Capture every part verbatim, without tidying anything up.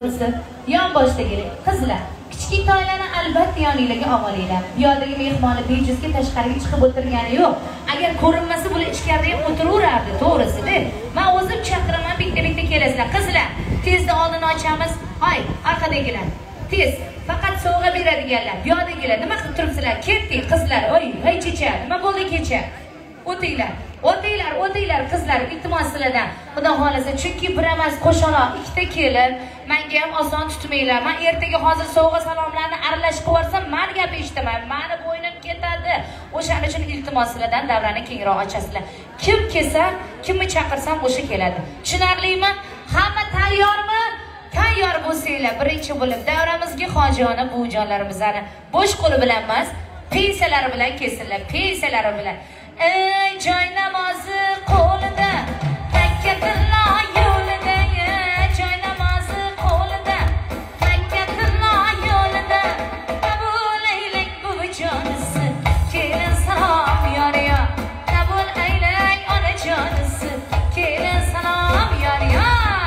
Yon boshdagi qizlar, kichik toylarni albatta yoningizga olinglar. Yodagi mehmoni bejizga tashqariga chiqib o'tirgani yo'q. Agar ko'rinmasa bular ichkarida ham o'tiraverardi, to'g'risi-da. Men o'zim chaqiraman, bitta-bitta kelasizlar. Qizlar, tezda oldini ochamiz. Hay, orqadagilar. Tez, faqat sovg'a beradiganlar. Yodagilar, nima qilib turibsizlar? Ketdik qizlar. Oy, hay checha, nima bo'ldi kecha? O'tinglar. O'tinglar, o'tinglar qizlar, iltimos sizlardan. Xudo xolasa, chunki bir emas qo'shaloq ikkita kelin, menga ham oson tutmanglar. Men ertaga hozir sovg'a salomlarni aralashib qo'yarsam, men gap eshitaman. Meni bo'ynim ketadi. O'shaning uchun iltimos sizlardan davrani kengroq ochasizlar. Kim kelsa, kimni chaqirsam o'sha keladi. Tushunarlimi? Hamma tayyormi? Tayyor bo'lsanglar, birinchi bo'lib davramizga hojona buvijonlarimizni bo'sh qo'li bilan emas, pensalari bilan kelsinlar, pensalari bilan. Ey joy namozi qo'lida, Makkatillo yo'lida, joy namozi qo'lida, Makkatillo yo'lida, qabul aylang buvijonisi, kelin salom yoriya, qabul aylang onajonisi, kelin salom yoriya.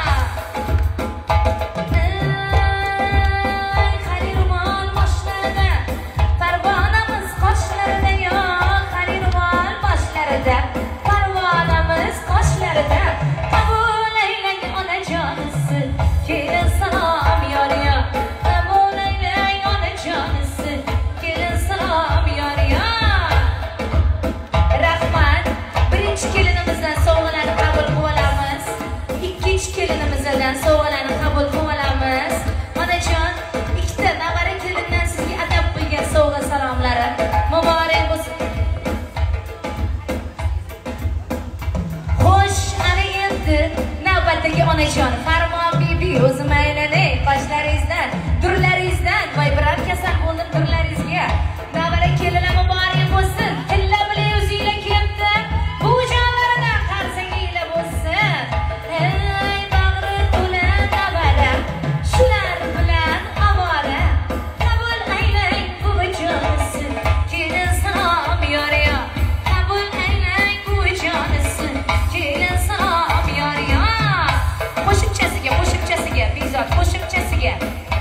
Parvonamiz qoshlarida, qabul aylang onajonisi, kelin salom yoriya, qabul aylang onajonisi, kelin salom yoriya. Rahmat, birinchi kelinimizdan sovg'alarni qabul qilib olamiz, ikkinchi kelinimizdan sovg'alarni qabul qilib olamiz. Onajon, ikkita navara kelindan sizga atab qo'ygan sovg'a salomlari muborak bo'lsin. Navbatdagi onajon Farmon bibi, o'zim aylanay qoshlaringizdan, durlaringizdan, voy birar kasal bo'ldim durlaringizga. Navara kelinlar muborak bo'lsin. Tilla bilan o'zinglar kelibdi. Bu jonlaridan qarsanginglar bo'lsin. Ey bag'ri to'la navara, shular bilan avora, qabul aylang buvijonisi, kelin salom yoriya, qabul aylang buvijonisi, kelin salom yoriya. Qo'shimchasiga, qo'shimchasiga, bezot qo'shimchasiga.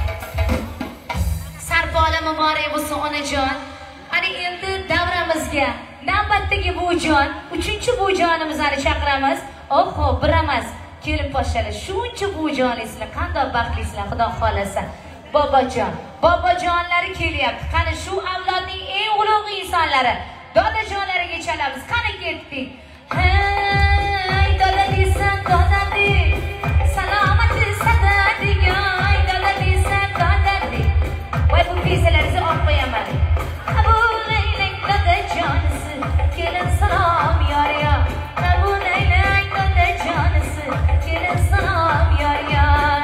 Sarpola muborak bo'lsin onajon. Ana endi davramizga navbatdagi buvijon, uchinchi buvijonimizni chaqiramiz. Oho, bir emas, kelib boshlalar. Shuncha buvijonlarsizlar, qanday baxtlisizlar, xudo xolasa. Bobojon, bobojonlari kelyapti. Qani shu avlodning eng ulug' insonlari, dodajonlariga chalamiz. Qani ketdik. Hey, doda desam, doda de. Salomati sadadi, yoy, doda desam, doda de. Voy, bu pensalarni olib qo'yaman. Qabul aylang dodajonisi, kelin salom yoriya, qabul aylang dodajonisi, kelin salom yoriya.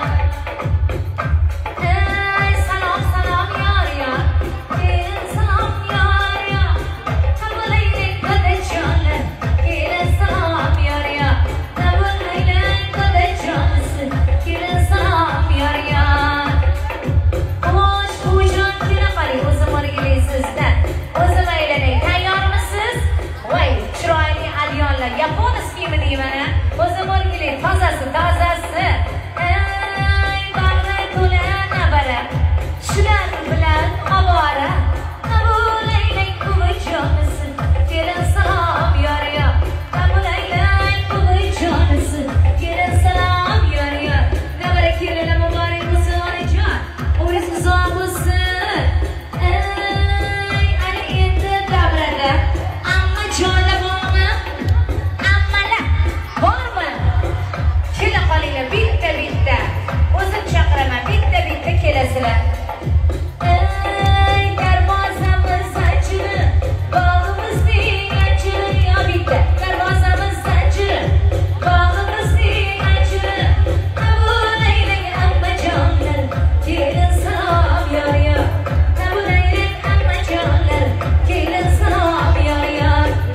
Hey, salom salom yoriya, kelin salom yoriya, qabul aylang dodajonlar, kelin salom yoriya, qabul aylang dodajonisi, kelin salom yoriya. Xo'sh, buvijon kela qoling, o'zim o'rgilaysizdan. O'zim aylanay, tayyormisiz? Voy, chiroyli alyonlar, yaponiz kiyimi deyman-a. O'zim o'rgilay, tozasi, tozasi. Ey, bag'ri to'la navara, shular bilan ovora, qabul aylang buvijonisi, kelin salom yoriya, qabul aylang buvijonisi, kelin salom yoriya. Navara kelinlar muborak bo'lsin onajon, umringiz uzoq bo'lsin. Ey, ana endi davrada amma jonlar bormi? Ammalar bormi? Kela qolinglar, bitta-bitta. O'zim chaqiraman, bitta-bitta kelasizlar. Ey, darvozamiz ochildi, bog'imizning ochildi, yo bitta. Darvozamiz ochildi, bog'imizning ochildi, qabul aylang ammajonlar, kelin salom yoriya, qabul aylang ammajonlar, kelin salom yoriya.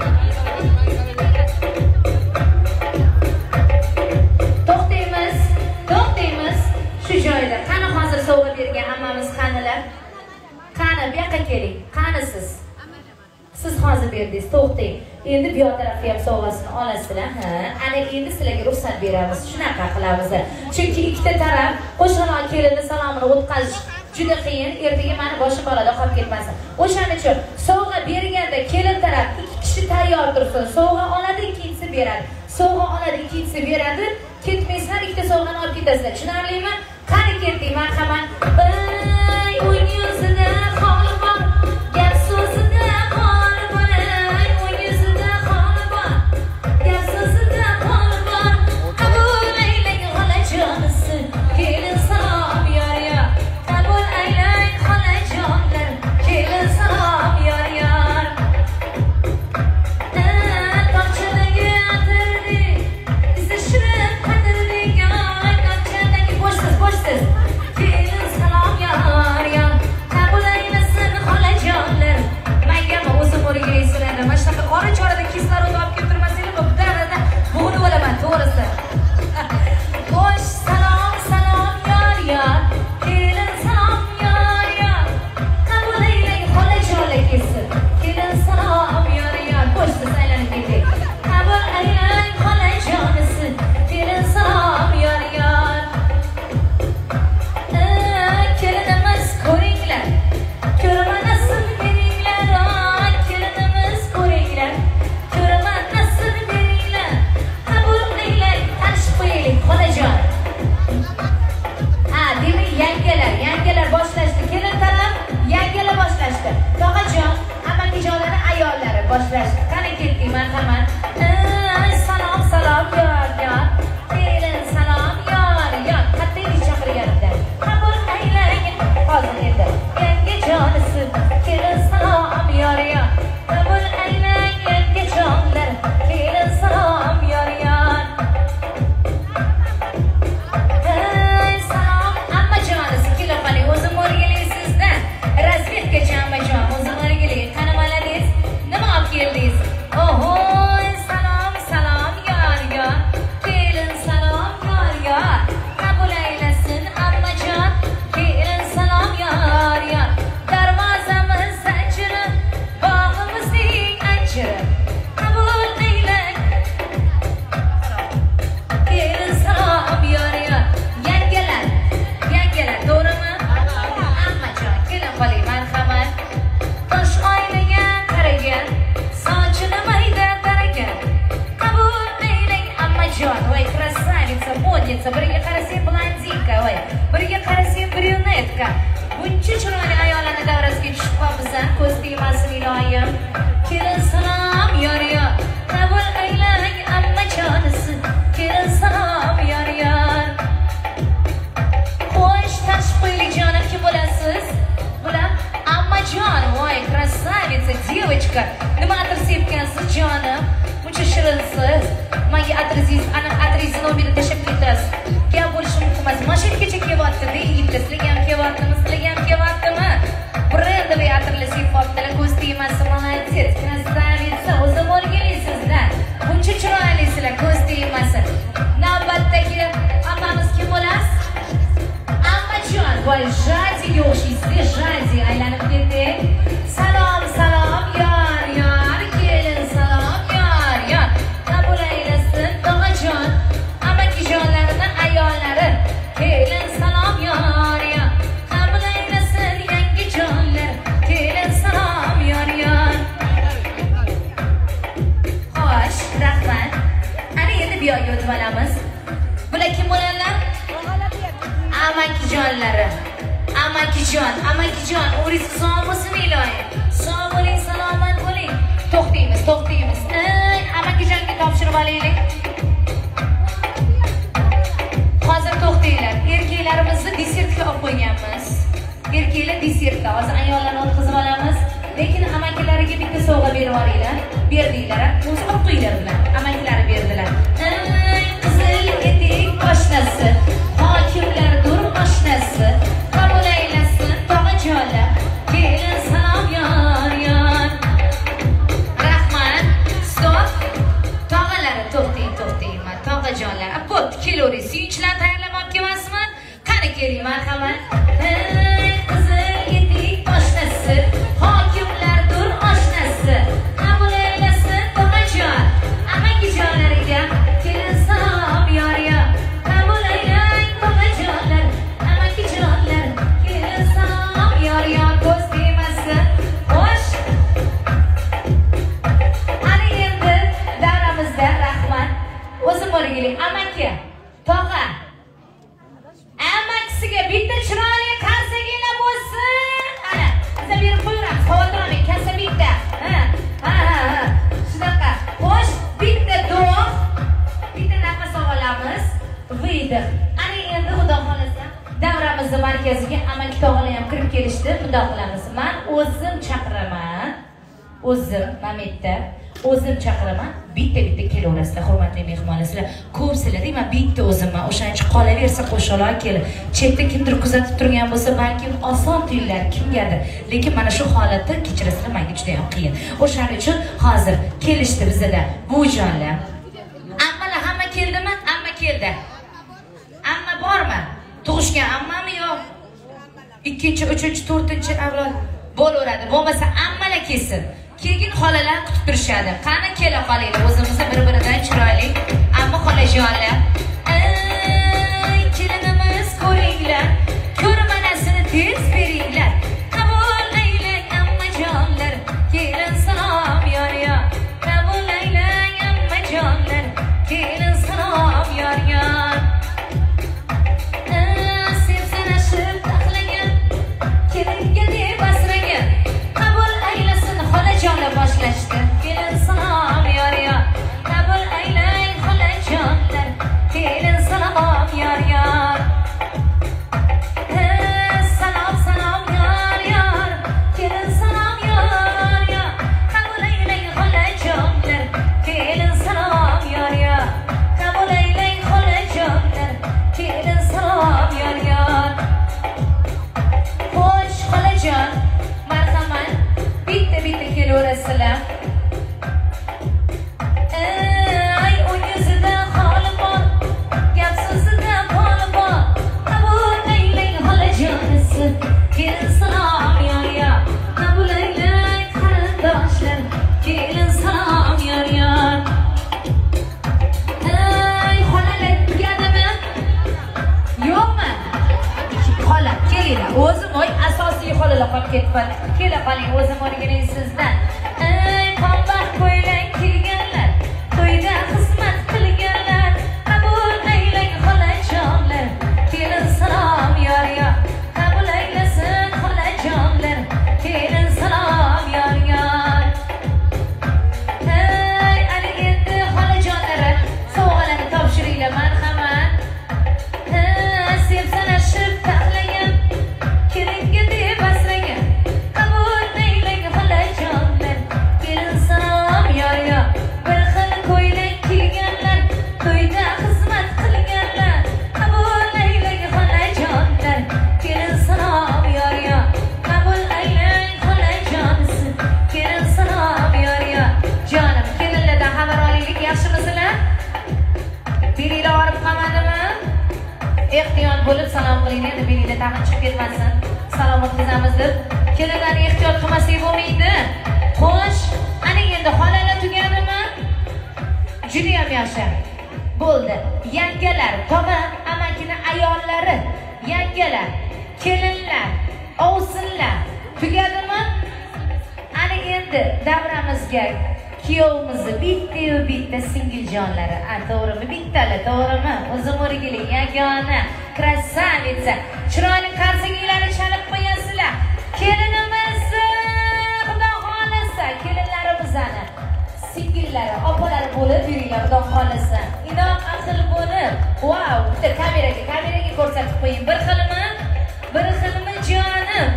To'xtaymiz, to'xtaymiz shu joyda. Qani hozir sovg'a bergan hammamiz qanilar? Qani bu yoqqa keling. Qani siz? Siz hozir berdingiz, to'xtang. Endi bu tarafga ham sovg'asini olasizlar. Ha, ana endi sizlarga ruxsat beramiz. Shunaqa qilamiz. Chunki ikkita taraf qo'shaloq kelinni salomini o'tkazish juda qiyin. Ertaga meni boshim balada qolib ketmasin. O'shaning uchun sovg'a berganda kelin taraf ikki kishi tayyor tursin. Sovg'a oladi, ikkinchisi beradi. Sovg'a oladi, ikkinchisi beradi. Ketmaysizlar, ikkita sovg'ani olib ketasizlar. Tushunarlimi? Qani ketdik, marhamat. Ey, o'ng yuzida xoli bor, gap so'zida xoli bor. Ey, o'ng yuzida xoli bor, gap so'zida xoli bor. Qabul aylang xolajonisi, kelin salom yor yor. Qabul aylang xolajonlar, kelin salom yor yor. Tokchadagi atirdi, isi shirin qadirdi, tokchadagi boshsiz boshsiz. Kelin salom yor yor. Qabul aylasin xolajonlar. Mangami o'zim o'rgaysilardi. Mana shunaqa qora chorada kislorod olib kelib turmasanglar, bu darada bug'ni bo'laman, to'g'risi. Xo'sh, salom salom yor yor. Kelin salom yor yor. Qabul aylang xolajonlar kelsin. Kelin salom yor yor. Boshsiz aylanib ketdik. Qabul aylang xolajonisi. Kelin salom yor yor. Kelinimiz ko'ringlar. Ko'rma nasib beringlar. Kelinimiz ko'ringlar. Ko'rma nasib beringlar. Qabul aylang, tanishib qo'yaylik xolajon. Ha, demak yangalar, yangalar boshlashdi. Kelin taraf yangalar boshlashdi. Tog'ajon, amakijonlarning ayollari boshlashdi. Qani ketdik, marhamat. Ey, salom salom yor yor. Kelin salom yor yor. Qat'iy chaqirganida. Qabul aylang. Hozir endi yangi jonisi. Kelin salom yor yor. Qabul aylang yangi jonlar. Kelin salom yor yor. Ey, salom ammajonisi. Kelib qoling, o'zim o'rgalaysizda. Razvedkachi ammajon, o'zim o'rgalaysiz. Qani malades. Nima olib keldingiz? Oho, salom salom yor yor. Kelin salom yor yor. Qabul aylasin ammajon. Kelin salom yor yor. Darvozamiz zanjiri, bog'imizning anjiri. Qabul aylang. Kelin salom yor yor. Yangalar, yangalar, to'g'rimi? Ammajon, kelin qoling, marhamat. Tosh oynaga qaragan, sochini mayda taragan. Qabul aylang ammajon. Voy, krasavitsa, modniца. Biriga qarasang blondinka, voy. Biriga qarasang brunetka. Buncha chiroyli ayollarning davrasiga tushib qolibsan. Ko'z tegmasin iloyim. Kelin salom yor yor. Qabul aylang ammajonisi. Kelin salom yor yor. Xo'sh, tanishib qo'yaylik jonim, kim bo'lasiz? Bular ammajon. Voy, krasavitsa, девочка. Nima atir sepgansiz jonim? Buncha shirinsiz. Menga atrizingiz, ana atrizni nomerini tashlab ketasiz. Gap bo'lishi mumkin emas. Mashinkacha kelyapti-da, yigitlar. Sizlarga ham kelyaptimi? Sizlarga ham kelyaptimi? Brendовый atirlar sepyaptilar. Ko'z tegmasin, молодец. Krasavitsa, o'zim o'rgalaysizlar. Buncha chiroylisizlar, ko'z tegmasin. Navbatdagi ammamiz kim bo'lasiz? Ammajon. Voy, Jadiga o'xshaysiz, Jadi aylanib ketdik. Salom salom yor yor. Kelin salom yor yor. Qabul aylasin tog'ajon. Amakijonlarining ayollari. Kelin salom yor yor. Qabul aylasin yangi jonlar. Kelin salom yor yor. Xo'sh, rahmat. Ana endi bu yoqqa o'tib olamiz. Bular kim bo'ladilar? Amakijonlari. Amakijon, amakijon, o'ringiz sog' bo'lsin iloyim. Sog' bo'ling, salomat bo'ling. To'xtaymiz, to'xtaymiz. Ey, amakijonga topshirib olaylik. Hozir to'xtanglar. Erkaklarimizni desertga olib qo'yganmiz. Erkaklar desertda. Hozir ayollarni o'tkazib olamiz. Lekin amakilariga bitta sovg'a berib yuboringlar. Berdinglar, o'zi olib qo'yinglar bilan. Amakilari berdilar. Ey, qizil etik oshnasi, hokimlardir oshnasi. Qabul aylasin tog'ajonlar. Kelin salom yor yor. Rahmat. Stop. Tog'alari to'xting, to'xting. Tog'ajonlar. Bo'pti, kelavering. Suyunchilar tayyorlamoqchi emasmi? Qani keling, marhamat. Ey, qizil etik oshnasi, hokimlardir oshnasi. Qabul aylasin tog'ajonlar. davramizni markaziga amaki tog'alar ham kirib kelishdi. Bunday qilamiz. Men o'zim chaqiraman. O'zim Mametda o'zim chaqiraman. Bitta-bitta kelaverasizlar, hurmatli mehmonlar. Sizlar ko'psizlar deyman, bitta o'zimman. O'shancha qolaversa qo'sholar kelib, chetda kimdir kuzatib turgan bo'lsa, balkim oson tuyular kimgadir. Lekin mana shu holatda kechirasizlar, menga juda ham qiyin. O'shaning uchun hozir kelishdi bizda buvijonlar. Ammalar hamma keldimi? Amma keldi. Amma bormi? Tug'ishgan ammami yo'q? Ikkinchi, uchinchi, to'rtinchi avlod bo'laveradi. Bo'lmasa ammalar kelsin. Keyin xolalar kutib turishadi. Qani kela qolinglar, o'zimizni bir-biridan chiroyli amma xolajonlar. Ey, kelinimiz ko'ringlar, ko'rmanasini tez beringlar. Qabul aylang ammajonlar, kelin salom yor-yor. Qabul aylang ammajonlar, kelin salom yor-yor. Sevsanashib taxlagan, kelinga deb asragan. Qabul aylasin xolajonlar boshlashdi. Kelin salom yor-yor. Qabul aylang xolajonlar, kelin salom yor-yor. Salom salom yor-yor, kelin salom yor-yor. Qabul aylang xolajonlar, kelin salom yor-yor. Qabul aylang xolajonlar, kelin salom yor-yor. Xo'sh xolajon, marhamat, bitta-bitta kelaverasizlar. Ey, u yuzida holi bor, gap so'zida poli bor. Qabul aylang xolajonisi, kelin salom yor-yor. Qabul aylang qarindoshlar, kelin salom yor-yor. Ey, xolalar tugadimi? Yo'qmi? Xola, kelinglar. O'zim oy asosiy xolalar qolib ketibadi. Kela qoling, o'zim o'rganing sizdan. Ey, qonbaxt ko'ylang kelganlar, to'yda xizmat qilganlar. Qabul aylang xolajonlar, kelin salom yor-yor. Qabul aylasin xolajonlar, kelin salom yor-yor. Ey, ana endi xolajonlar, sovg'alarni topshiringlar, marhamat. Sevsanashib taxlagan, kelinga deb asragan. Qabul aylang xolajonlar, kelin salom yor-yor. Bir xil ko'ylak kiyganlar, to'yda xizmat qilganlar. Qabul aylang xolajonlar, kelin salom yor-yor. Qabul aylang xolajonisi, kelin salom yor-yor. Jonim, kelinlardan xabar olaylik, yaxshimisizlar? Biringlar olib qolmadimi? Ehtiyot bo'lib salom qiling, endi belingda tag'in chiqib ketmasin. Salom o'tkazamiz deb kelinlarni ehtiyot qilmasak bo'lmaydi. Xo'sh, ana endi xolalar tugadimi? Juda ham yaxshi. Bo'ldi. Yangalar, tog'a, amakini ayollari, yangalar, kelinlar, ovsinlar tugadimi? Ana endi davramizga kuyovimizni bitta-yu bitta singiljonlari, a to'g'rimi? Bittalar, to'g'rimi? O'zim o'rgiling, yagona, krasavitsa. Chiroyli qarsaklarni chalib qo'yasizlar. Kelinimiz, xudo xolasa, kelinlarimizni singillari, opalari bo'lib yuringlar, xudo xolasa. Inoq aql bo'lib. Wow, bitta kameraga, kameraga ko'rsatib qo'ying. Bir xilmi? Bir xilmi jonim?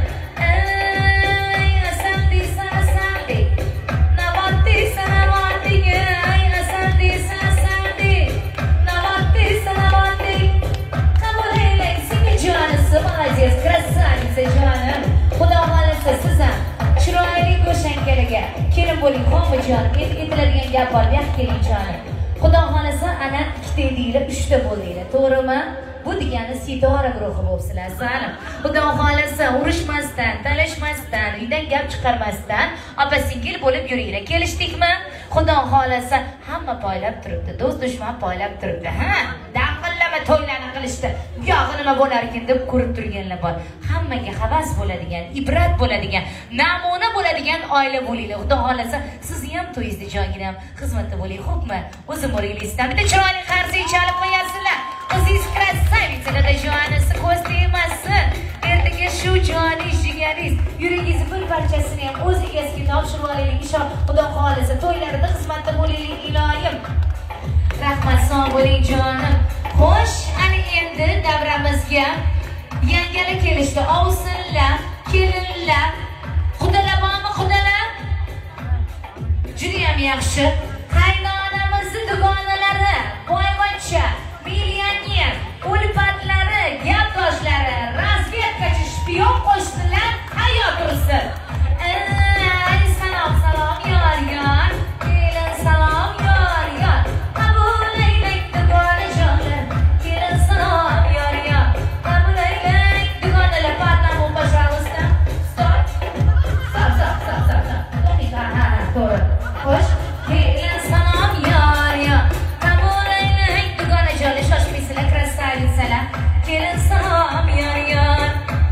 Ey, asamdi, asamdi. Navoti, sanavoti, ey, asamdi, asamdi. Navoti, sanavoti. Qabul aylang singiljonisi, молодец, krasavitsa jonim. Xudo xolasa siz ham chiroyli go'shankalarga kelin bo'ling, xomijon. Aytiladigan gap bor, yo'q keling jonim. Xudo xolasa ana ikkita edinglar, uchta bo'ldinglar, to'g'rimi? Bu degani sitora guruhi bo'libsizlar, salim. Xudo xolasa urushmasdan, talashmasdan, uydan gap chiqarmasdan opa-singil bo'lib yuringlar. Kelishdikmi? Xudo xolasa hamma poylab turibdi, do'st dushman poylab turibdi. Ha, daqillama to'ylarni qilishdi. Buyog'i nima bo'lar ekan deb ko'rib turganlar bor. Hammaga havas bo'ladigan, ibrat bo'ladigan, namuna bo'ladigan oila bo'linglar. Xudo xolasa sizni ham to'yingizda joyginam xizmatda bo'ling, xo'pmi? O'zim o'rgilingizdan bitta chiroyli qarsak chalib qo'yasizlar. O'zingiz krasavitsa, dadajonisi ko'z tegmasin. Ertaga shu joni jigaringiz, yuringizni bir parchasini ham o'z egasiga topshirib olaylik inshaalloh. Xudo xolasa to'ylarda xizmatda bo'laylik iloyim. Rahmat, sog' bo'ling jonim. Xo'sh, ana endi davramizga yangalar kelishdi. Ovsinlar, kelinlar. Xudolar bormi, xudolar? Juda ham yaxshi. Qaynonamizning dugonalari, boyvachcha, millioner, ulfatlari, gapdoshlari, razvedkachi, shpion qo'shnilar hayot tursin. Ay salom salom yor yor, kelin salom yor yor. Qabul aylang dugonajonlar, kelin salom yor yor. Qabul aylang dugonalar, patnamu пожалуйста. Stop. Stop stop stop stop. Ha ha ha, to'g'ri. Xo'sh, kelin salom yor yor. Qabul aylang dugonajonlar, shoshmaysizlar, krasavitsalar. Kelin salom yor yor.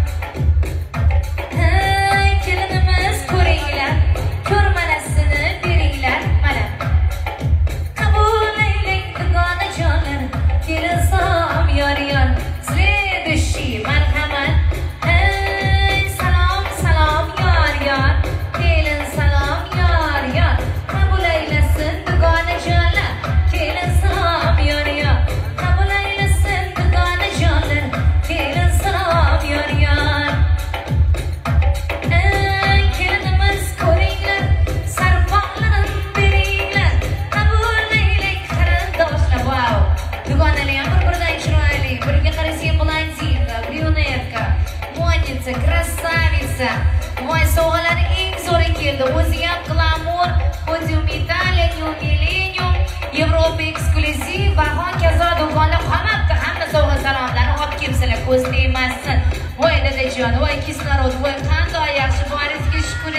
Krasavitsa. Voy, sovg'alar eng zo'ri keldi. O'zi ham glamour, podium Italia, New Millennium, Yevropa eksklyuziv va hokazo do'konlar qamoqda hamma sovg'a salomlarni olib kelibsizlar. Ko'z tegmasin. Voy dadajon, voy kislorod, voy qanday yaxshi, boringizga shukr.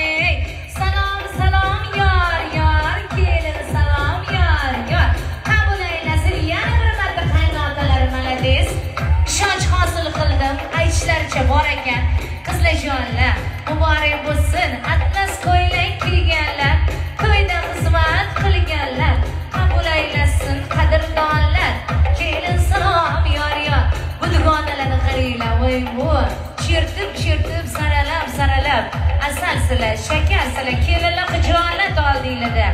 Salom salom yor yor, kelin salom yor yor. Qabul aylasin yana bir marta qaynotalar malades. Ishonch hosil qildim. Aytishlaricha bor ekan. Qizlarjonlar, muborak bo'lsin. Atlas ko'ylak kiyganlar, to'yda xizmat qilganlar. Qabul aylasin qadrdonlar. Kelin salom yor yor. Bu dugonalarni qaranglar, voy voy. Chertib chertib saralab saralab. Asalsizlar, shakarsizlar, kelinlar xijolat oldinglarda.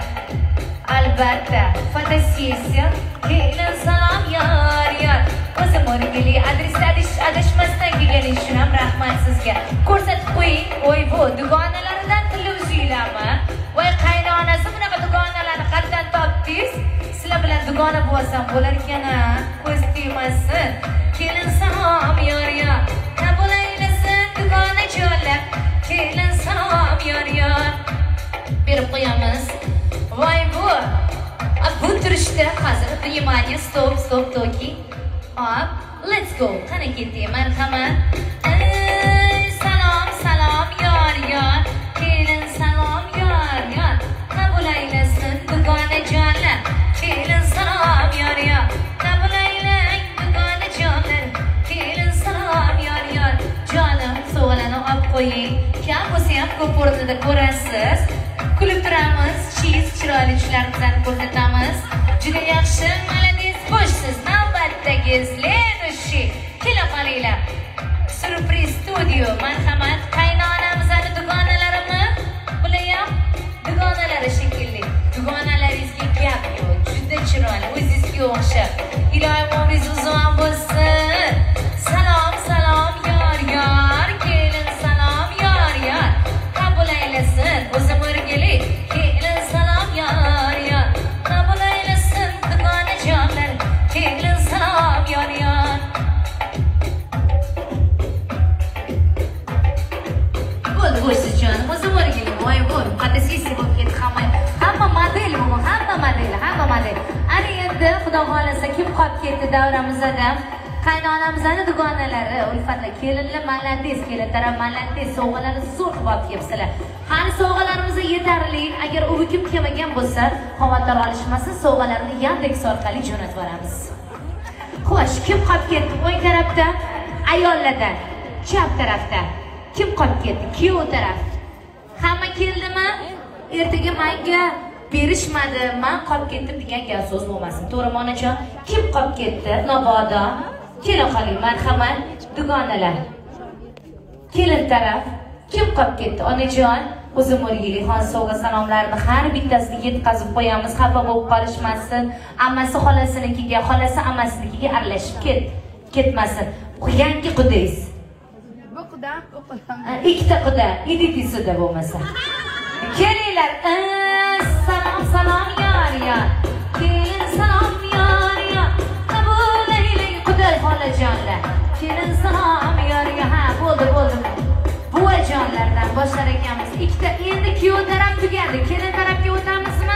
Albatta, fotosessiya. Kelin salom yor yor. O'zim o'rgili adresda adashmasdan kelganingiz uchun ham rahmat sizga. Ko'rsatib qo'ying. Voy bu dugonalaridan tilla uzinglarmi? Voy qaynonasi bunaqa dugonalarni qayerdan topdingiz? Sizlar bilan dugona bo'lsam bo'lar ekan-a. Ko'z tegmasin. Kelin salom yor yor. Qabul aylasin dugonajonlar. Kelin salom yor yor. Berib qo'yamiz. Voy bu. Bu turishda hozir vнимание, stop stop toki. Hop, let's go. Qani ketdik, marhamat. Salom, salom yor yor. Kelin salom yor yor. Qabul aylasin dugonajonlar. Kelin salom yor yor. Qabul aylang dugonajonlar. Kelin salom yor yor. Jonim, sovg'alarni olib qo'ying. Kam bo'lsa ham ko'p o'rnida ko'rasiz. Kulib turamiz, cheese chiroyli tushlarimizni ko'rsatamiz. Juda yaxshi, malades, xo'shsiz. Navbatdagi следующий kela qolinglar. Surpriz studio, marhamat. Qaynonamizning dugonalarimi? Bular ham dugonalari shekilli. Dugonalaringizga gap yo'q. Juda chiroyli, o'zingizga o'xshab. Iloyim umringiz uzun bo'lsin. Salom, salom yor yor. Kelin salom yor yor. Qabul aylasin. O'zim o'rgili. Kelin salom yor yor. Qabul aylasin dugonajonlar. Kelin salom yor yor. Bo'ldi, bo'lsiz jonim. O'zim o'rgili. Voy voy. Fotosessiya bo'lib ketdi hamma. Hamma model bu, hamma model, hamma model. Ana endi xudo xolasa kim qolib ketdi davramizda? Qaynonamizning dugonalari, ulfatlar, kelinlar malades, kelin taraf malades, sovg'alarni zo'r qilib olib kelibsizlar. Hali sovg'alarimiz yetarli. Agar u kim kelmagan bo'lsa, xavotir olishmasin, sovg'alarni Yandex orqali jo'natib yuboramiz. Xo'sh, kim qolib ketdi? O'ng tarafda ayollardan, chap tarafda kim qolib ketdi? Kuyov taraf. Hamma keldimi? Ertaga menga berishmadi, men qolib ketdim degan gap so'z bo'lmasin. To'g'rimi onajon? Kim qolib ketdi? Mabodo kela qoling, marhamat, dugonalar. Kelin taraf kim qolib ketdi? Onajon, o'zim o'rgili xon sovg'a salomlarini har bittasini yetkazib qo'yamiz, xafa bo'lib qolishmasin. Ammasi xolasinikiga, xolasi ammasinikiga aralashib ket, ketmasin. Yangi qudingiz. quda o'qilam. Ikkita quda, iditisuda bo'lmasa. Kelinglar. Salom salom yor yor. Kelin salom yor yor. Qabul aylang quda xolajonlar. Kelin salom yor yor. Ha, bo'ldi, bo'ldi. Buvajonlardan boshlar ekanmiz. Ikkita endi kuyov taraf tugadi. Kelin tarafga o'tamizmi?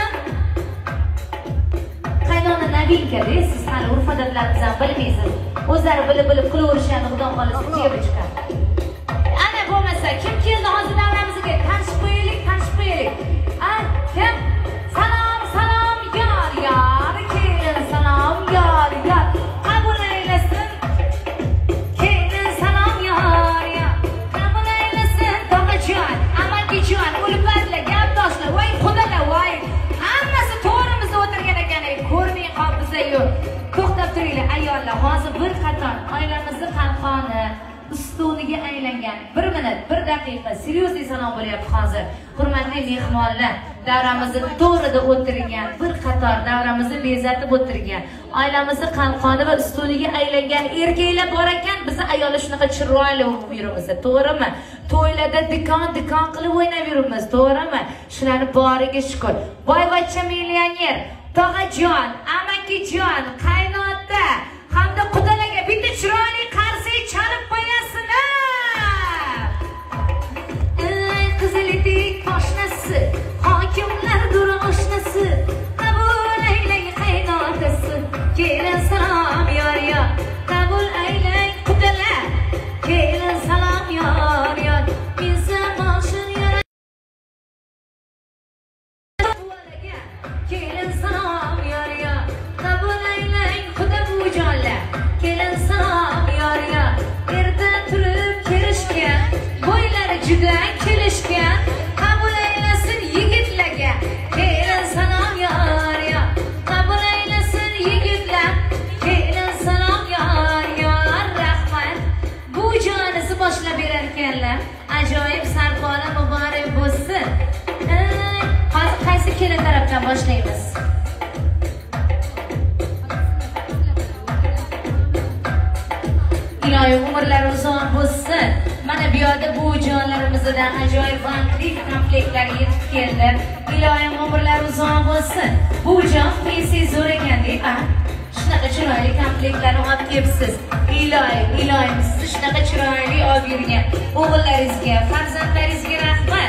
Qaynona novinka-da, siz hali urf-odatlaringizni bilmaysiz. O'zlari bilib-bilib qilaverishadi, xudo xolisi jiyib chiqadi. Ana bo'lmasa kim keldi hozir davramizga? Tanishib qo'yaylik, tanishib qo'yaylik. A, kim? Salom, salom yor yor. Kelin salom yor yor. Qabul aylasin. Kelin salom yor yor. Qabul aylasin. Tog'ajon, amakijon, ulfatlar, gapdoshlar, voy xudolar, voy. Hammasi to'g'rimizda o'tirgan ekan. Ko'rmay qolibsiz-yu. To'xtab turinglar ayollar. Hozir bir qator oilamizning qalqoni ustuniga aylangan. bir minut, bir daqiqa seriozli salom bo'lyapti hozir. Hurmatli mehmonlar, davramizni to'g'rida o'tirgan, bir qator davramizni bezatib o'tirgan, oilamizning qalqoni va ustuniga aylangan erkaklar bor ekan. Biz ayollar shunaqa chiroyli yurimiz, to'g'rimi? To'ylarda dikon-dikon qilib o'ynab yurimiz, to'g'rimi? Shularning boriga shukr. Boyvachcha millioner, tog'ajon, amakijon, qaynota hamda qudalarga bitta chiroyli qarsak chalib qo'yasizlar. Ey qizilidik oshnasi, hokimlar dura oshnasi, qabul aylang qaynotasi. Kelin salom yor yor. Qabul aylang qudalar. Kelin salom yor yor. Inson boshini yor. Kelin salom yor yor. Qabul aylang xudo bujonlar. Kelin salom yor yor. Erta turib kelishgan, bo'ylari juda kelishgan. Qabul aylasin yigitlarga. Kelin salom yor yor. Qabul aylasin yigitlar. Kelin salom yor yor. Rahmat. Bujonisi boshlab berar ekanlar. Ajoyib sarxona muborak bo'lsin. Hozir qaysi kelin tarafdan boshlaymiz? Iloyim umrlari uzoq bo'lsin. Mana bu yerda buvijonlarimizdan ajoyib banklik komplektlar yetib keldi. Iloyim umrlari uzoq bo'lsin. Buvijon pensiya zo'r ekan-da. Shunaqa chiroyli komplektlarni olib kelibsiz. Iloyim, iloyim sizni shunaqa chiroyli olib yurgan o'g'illaringizga, farzandlaringizga rahmat.